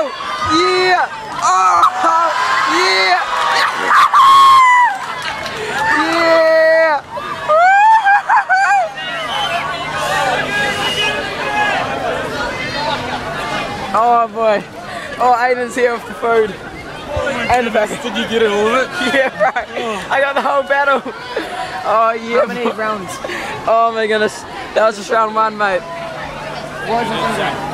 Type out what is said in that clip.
Yeah! Oh! Yeah! Yeah! Oh boy. Oh, Aiden's here with the food. And the packet. Did you get it all of it? Yeah, right. I got the whole battle. Oh yeah. How many rounds? Oh my goodness. That was just round one, mate. What was